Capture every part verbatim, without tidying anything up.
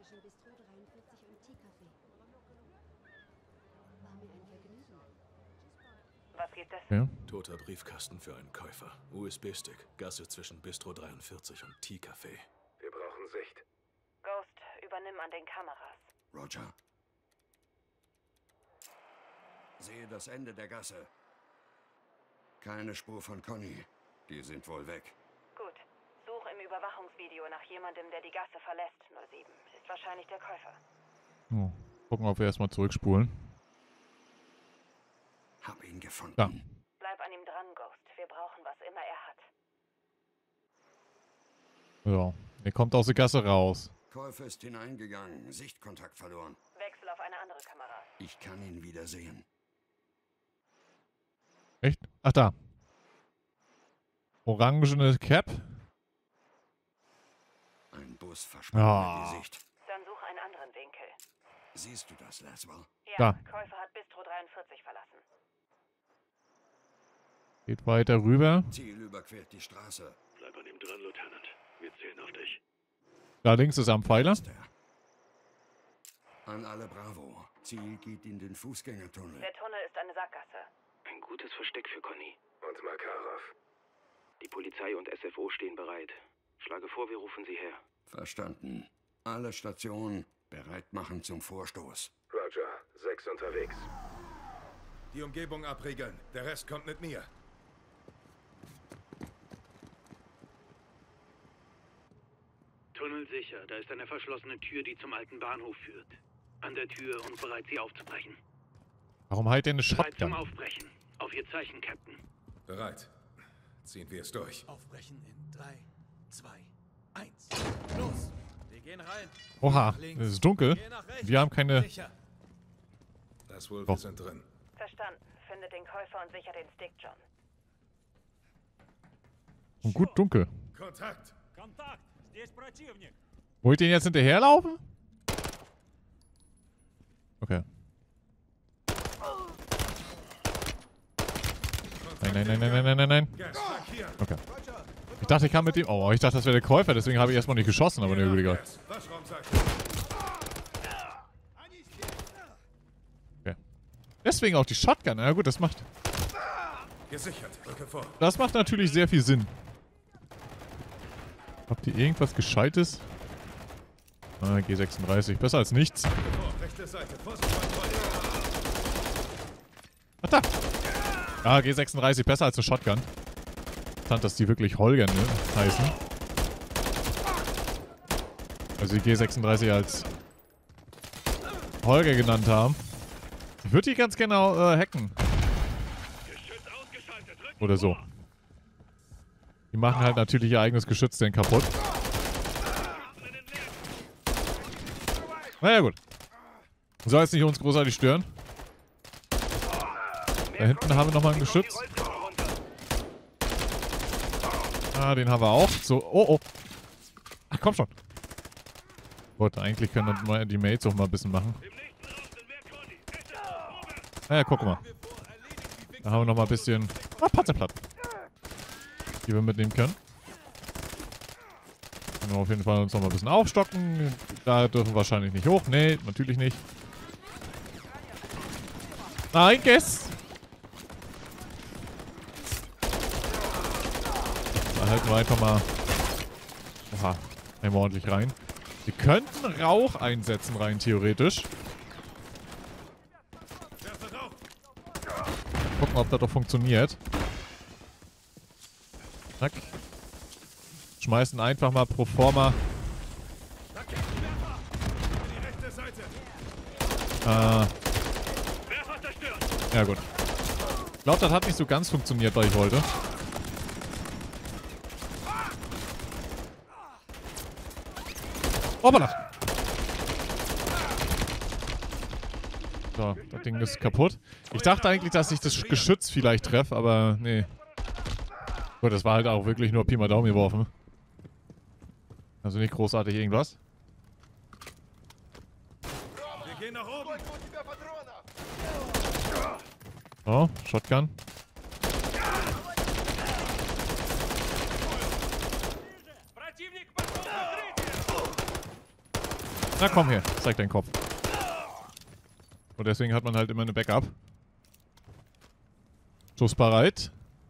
zwischen Bistro dreiundvierzig und Teecafé. War mir ein Vergnügen. Was gibt es? Ja. Toter Briefkasten für einen Käufer. U S B-Stick. Gasse zwischen Bistro dreiundvierzig und Teecafé. Wir brauchen Sicht. Ghost, übernimm an den Kameras. Roger. Sehe das Ende der Gasse. Keine Spur von Conny. Die sind wohl weg. Gut. Such im Überwachungsvideo nach jemandem, der die Gasse verlässt, null sieben. Ist wahrscheinlich der Käufer. Oh. Gucken, ob wir erstmal zurückspulen. Hab ihn gefunden. Ja. Bleib an ihm dran, Ghost. Wir brauchen, was immer er hat. Ja. Er kommt aus der Gasse raus. Käufer ist hineingegangen. Sichtkontakt verloren. Wechsel auf eine andere Kamera. Ich kann ihn wieder sehen. Echt? Ach, da. Orangene Cap. Ein Bus versperrt Ah. mir die Sicht. Dann such einen anderen Winkel. Siehst du das, Laswell? Ja, Da. Käufer hat Bistro dreiundvierzig verlassen. Geht weiter rüber. Ziel überquert die Straße. Bleib an ihm dran, Lieutenant. Wir zählen auf dich. Da links ist er am Pfeiler. Ist er. An alle Bravo. Ziel geht in den Fußgängertunnel. Der Tunnel ist eine Sackgasse. Ein gutes Versteck für Conny. Und Makarov. Die Polizei und S F O stehen bereit. Schlage vor, wir rufen sie her. Verstanden. Alle Stationen bereit machen zum Vorstoß. Roger, sechs unterwegs. Die Umgebung abriegeln. Der Rest kommt mit mir. Tunnel sicher. Da ist eine verschlossene Tür, die zum alten Bahnhof führt. An der Tür und bereit, sie aufzubrechen. Warum halt denn eine Bereit zum Shotgun? Aufbrechen. Auf Ihr Zeichen, Captain. Bereit. Ziehen wir es durch. Aufbrechen in drei, zwei, eins. Los! Wir gehen rein. Oha, es ist dunkel. Geh nach rechts. Wir haben keine... Sicher. Das wohl, Oh. wir sind drin. Verstanden. Finde den Käufer und sicher den Stick, John. Und gut dunkel. Kontakt! Kontakt! Здесь противник! Wollt ihr den jetzt hinterherlaufen? Okay. Nein, nein, nein, nein, nein, nein, nein, nein. Gas markieren. Okay. Ich dachte, ich kann mit dem... Oh, ich dachte, das wäre der Käufer, deswegen habe ich erstmal nicht geschossen, aber ne, egal. Waschraum sagt. Okay. Deswegen auch die Shotgun. Na gut, das macht... Gesichert. Rücke vor. Das macht natürlich sehr viel Sinn. Habt ihr irgendwas Gescheites? Ah, G sechsunddreißig. Besser als nichts. Vor, rechte Seite. Vorsicht, mein Freund. Ach da! Ah, G sechsunddreißig. Besser als eine Shotgun. Interessant, dass die wirklich Holger ne, heißen. Also die G sechsunddreißig als Holger genannt haben. Ich würde die ganz genau äh, hacken. Oder so. Die machen halt natürlich ihr eigenes Geschütz denn kaputt. Naja, gut. Soll jetzt nicht uns großartig stören. Da hinten haben wir nochmal ein Geschütz. Ah, den haben wir auch. So, oh, oh. Ach, komm schon. Gut, eigentlich können dann die Mates auch mal ein bisschen machen. Naja, guck mal. Da haben wir nochmal ein bisschen... Ah, Panzerplatten. Die wir mitnehmen können. Können wir auf jeden Fall uns nochmal ein bisschen aufstocken. Da dürfen wir wahrscheinlich nicht hoch. Nee, natürlich nicht. Nein, Guess! Da halten wir einfach mal... Oha, nehmen wir ordentlich rein. Wir könnten Rauch einsetzen, rein theoretisch. Gucken, ob das doch funktioniert. Zack. Schmeißen einfach mal pro forma. Äh. Ja gut. Ich glaube, das hat nicht so ganz funktioniert, was ich wollte. Hoppala! So, das Ding ist kaputt. Ich dachte eigentlich, dass ich das Geschütz vielleicht treffe, aber nee. Gut, das war halt auch wirklich nur Pi mal Daumen geworfen. Also nicht großartig irgendwas. Wir gehen nach oben. Oh, Shotgun. Na komm her, zeig deinen Kopf. Und deswegen hat man halt immer eine Backup. Schussbereit.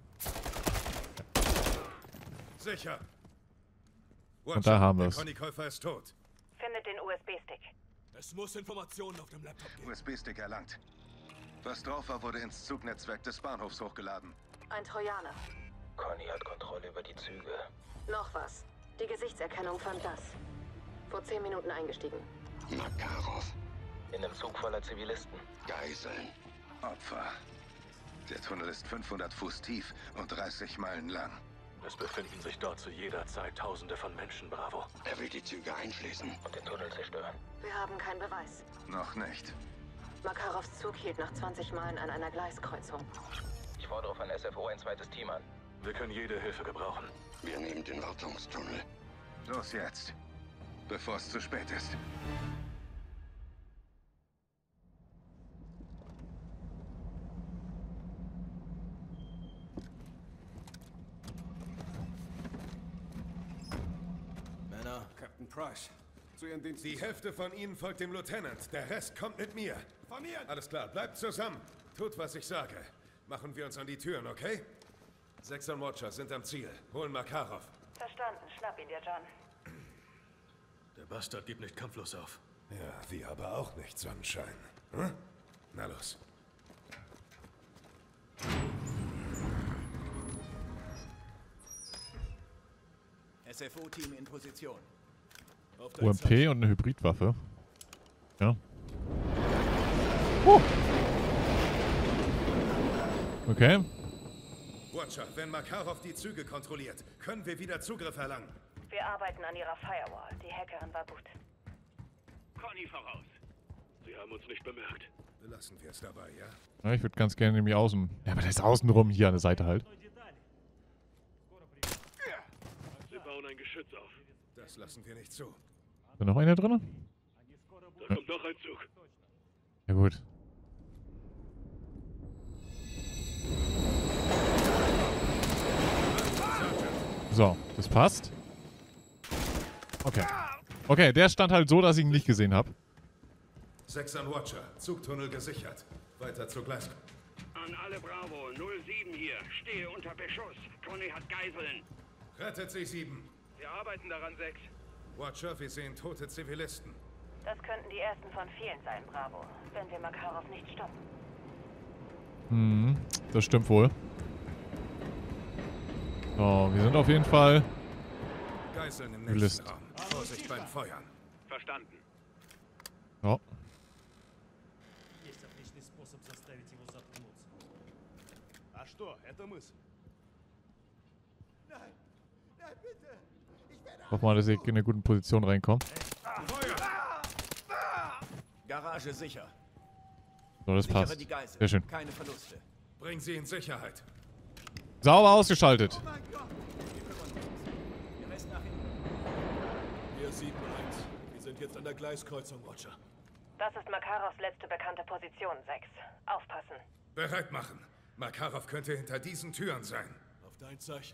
Sicher. Und da haben wir es. Conny-Käufer ist tot. Findet den U S B-Stick. Es muss Informationen auf dem Laptop geben. U S B-Stick erlangt. Was drauf war, wurde ins Zugnetzwerk des Bahnhofs hochgeladen. Ein Trojaner. Conny hat Kontrolle über die Züge. Noch was. Die Gesichtserkennung fand das. Vor zehn Minuten eingestiegen. Makarov. In einem Zug voller Zivilisten. Geiseln. Opfer. Der Tunnel ist fünfhundert Fuß tief und dreißig Meilen lang. Es befinden sich dort zu jeder Zeit Tausende von Menschen, Bravo. Er will die Züge einschließen. Und den Tunnel zerstören. Wir haben keinen Beweis. Noch nicht. Makarovs Zug hielt nach zwanzig Meilen an einer Gleiskreuzung. Ich fordere von S F O ein zweites Team an. Wir können jede Hilfe gebrauchen. Wir nehmen den Wartungstunnel. Los jetzt. Bevor es zu spät ist. Männer, Captain Price. Zu Ihren Diensten. Die Hälfte von Ihnen folgt dem Lieutenant. Der Rest kommt mit mir. Von mir! Alles klar, bleibt zusammen. Tut, was ich sage. Machen wir uns an die Türen, okay? Sechs und Watcher sind am Ziel. Holen Makarov. Verstanden. Schnapp ihn dir, John. Der Bastard gibt nicht kampflos auf. Ja, wir aber auch nicht, Sonnenschein. Hm? Na los. S F O-Team in Position. U M P und eine Hybridwaffe. Ja. Uh. Okay. Watcher, wenn Makarov die Züge kontrolliert, können wir wieder Zugriff erlangen. Wir arbeiten an ihrer Firewall. Die Hackerin war gut. Conny voraus. Sie haben uns nicht bemerkt. Belassen wir es dabei, ja? Ja, ich würde ganz gerne nämlich außen. Ja, aber der ist außenrum hier an der Seite halt. Sie bauen ein Geschütz auf. Das lassen wir nicht zu. Ist da noch einer drin? Da kommt noch ein Zug. Ja gut. So, das passt. Okay. Okay, der stand halt so, dass ich ihn nicht gesehen habe. Sechs an Watcher. Zugtunnel gesichert. Weiter zur Gleis. An alle Bravo, null sieben hier. Stehe unter Beschuss. Conny hat Geiseln. Rettet sich sieben. Wir arbeiten daran, sechs. Watcher, wir sehen tote Zivilisten. Das könnten die ersten von vielen sein, Bravo. Wenn wir Makarov nicht stoppen. Hm, das stimmt wohl. So, wir sind auf jeden Fall... Geiseln im List. nächsten Raum. Vorsicht beim Feuern. Verstanden. Ja. Hoffen wir mal, dass ich in eine gute Position reinkomme. Garage sicher. So, das Sichere passt. die Geisel. Sehr schön. Keine Verluste. Bring sie in Sicherheit. Sauber ausgeschaltet. Wir kümmern uns. Der Rest nach hinten. Wir sieben eins. Wir sind jetzt an der Gleiskreuzung, Watcher. Das ist Makarovs letzte bekannte Position, sechs. Aufpassen. Bereit machen. Makarov könnte hinter diesen Türen sein. Auf dein Zeichen.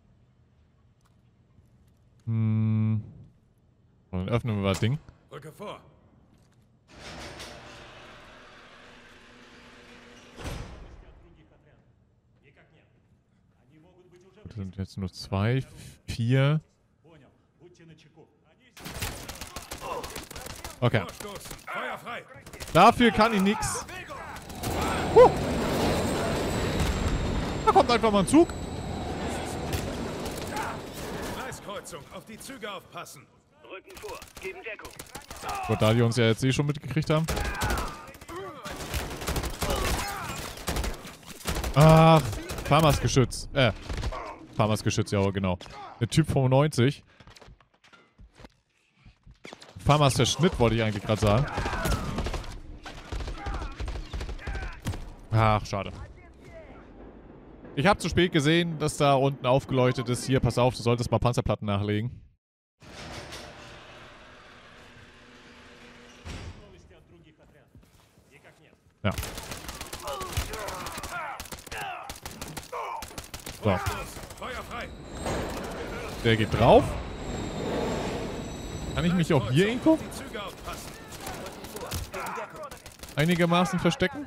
Hm. Und dann öffnen wir das Ding. Rücke vor. Das sind jetzt nur zwei, vier. Okay. Vorstoßen. Feuer frei. Dafür kann ich nix. Huh. Da kommt einfach mal ein Zug. Gleiskreuzung. Auf die Züge aufpassen. Rücken vor. Geben Deckung. Gut, da die uns ja jetzt eh schon mitgekriegt haben. Ach, Farmers Geschütz. Äh, Farmers Geschütz, ja, genau. Der Typ fünfundneunzig. Farmers Verschnitt wollte ich eigentlich gerade sagen. Ach, schade. Ich habe zu spät gesehen, dass da unten aufgeleuchtet ist. Hier, pass auf, du solltest mal Panzerplatten nachlegen. Ja. So. Feuer frei. Der geht drauf. Kann ich mich auch hier irgendwo einigermaßen verstecken?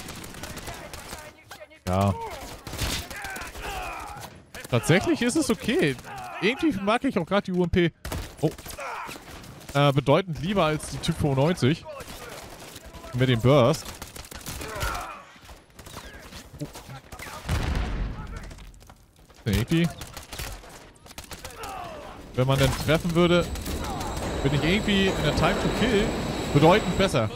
Ja. Tatsächlich ist es okay. Irgendwie mag ich auch gerade die U M P oh, äh, bedeutend lieber als die Typ fünfundneunzig. Mit dem Burst. Oh. Irgendwie. Wenn man denn treffen würde, bin ich irgendwie in der Time to Kill bedeutend besser.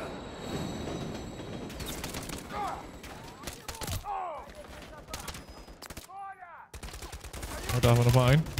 Da haben wir nochmal einen.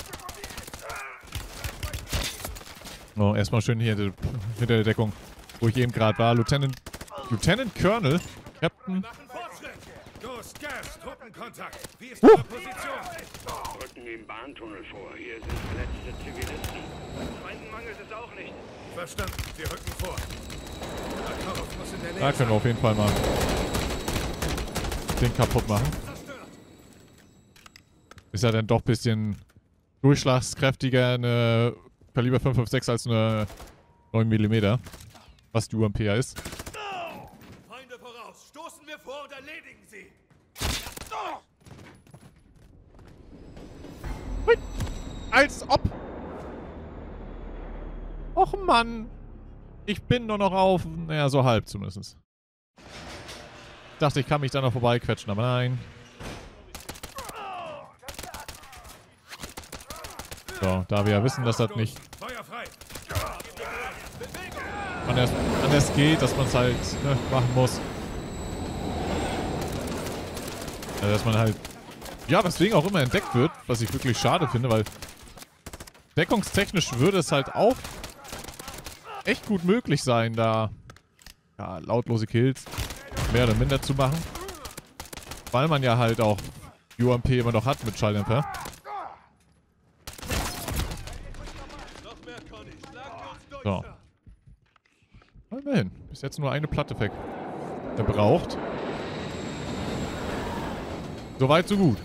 Oh, erstmal schön hier hinter der Deckung, wo ich eben gerade war. Lieutenant, Lieutenant Colonel, Captain. Los, Gas, Truppenkontakt. Wie ist Uh. Ihre Position? Rücken im Bahntunnel vor. Hier sind verletzte Zivilisten. Feinden mangelt es auch nicht. Verstanden. Wir rücken vor. Makarov muss in der Nähe Da können wir auf jeden Fall mal den kaputt machen. Ist ja dann doch ein bisschen durchschlagskräftiger eine Kaliber fünf fünf sechs als eine neun Millimeter. Was die U M P ja ist. Feinde voraus! Stoßen wir vor und erledigen sie! Hui. Als ob! Och Mann! Ich bin nur noch auf... Naja, so halb zumindest. Ich dachte, ich kann mich da noch vorbeiquetschen, aber nein. So, da wir ja wissen, dass das nicht anders, anders geht, dass man es halt ne, machen muss. Also, dass man halt, ja, weswegen auch immer entdeckt wird, was ich wirklich schade finde, weil deckungstechnisch würde es halt auch echt gut möglich sein, da ja, lautlose Kills mehr oder minder zu machen. Weil man ja halt auch U M P immer noch hat mit Schalldämpfer. So. Immerhin. Bis jetzt nur eine Platte weg. Der braucht. Soweit, so gut.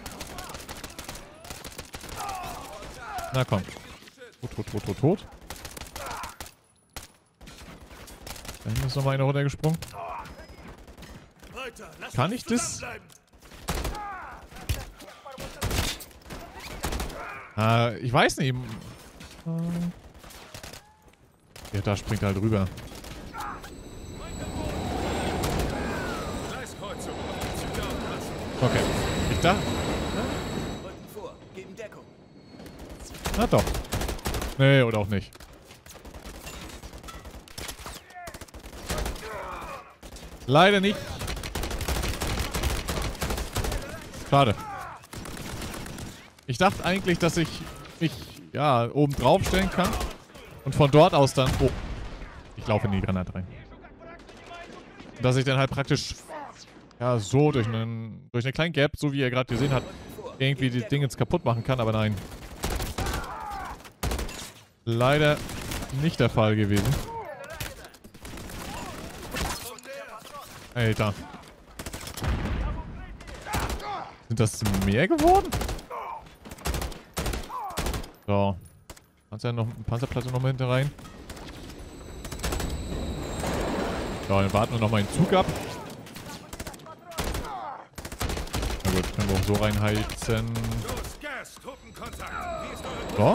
Na komm. Tot, tot, tot, tot, tot. Da hinten ist nochmal einer runtergesprungen. Kann ich das? Ah, ich weiß nicht. Ja, da springt er halt rüber. Okay. Ich dachte... Na doch. Nee, oder auch nicht. Leider nicht. Schade. Ich dachte eigentlich, dass ich mich ja oben drauf stellen kann. Und von dort aus dann... Oh. Ich laufe in die Granate rein. Dass ich dann halt praktisch... Ja, so durch einen durch eine kleine Gap, so wie ihr gerade gesehen habt, irgendwie die Dinge jetzt kaputt machen kann, aber nein. Leider nicht der Fall gewesen. Alter. Sind das mehr geworden? So. Panzer noch, Panzerplatte noch mal hinter rein. So, dann warten wir noch mal einen Zug ab. Na gut, können wir auch so reinheizen. So.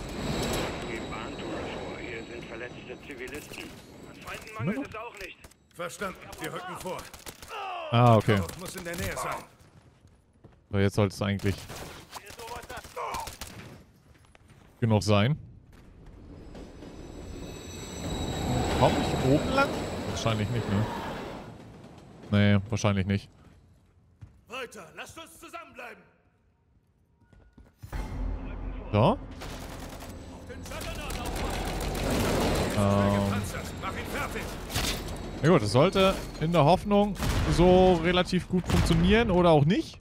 Hier sind verletzte Zivilisten. An Feinden mangelt es auch nicht. Verstanden. Wir rücken vor. Ah, okay. Muss in der Nähe sein. So, jetzt sollte es eigentlich genug sein. Komme ich oben lang? Wahrscheinlich nicht, ne? Nee, wahrscheinlich nicht. Weiter, lasst uns zusammenbleiben. So. Ähm. Na gut, das sollte in der Hoffnung so relativ gut funktionieren oder auch nicht.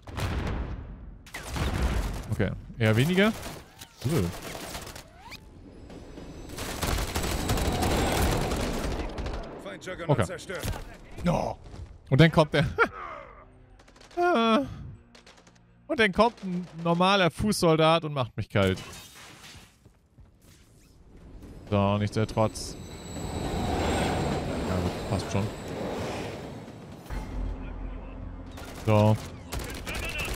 Okay, eher weniger. Cool. Okay. No. Und dann kommt der... Und dann kommt ein normaler Fußsoldat und macht mich kalt. So, nichtsdestotrotz. Ja, passt schon. So.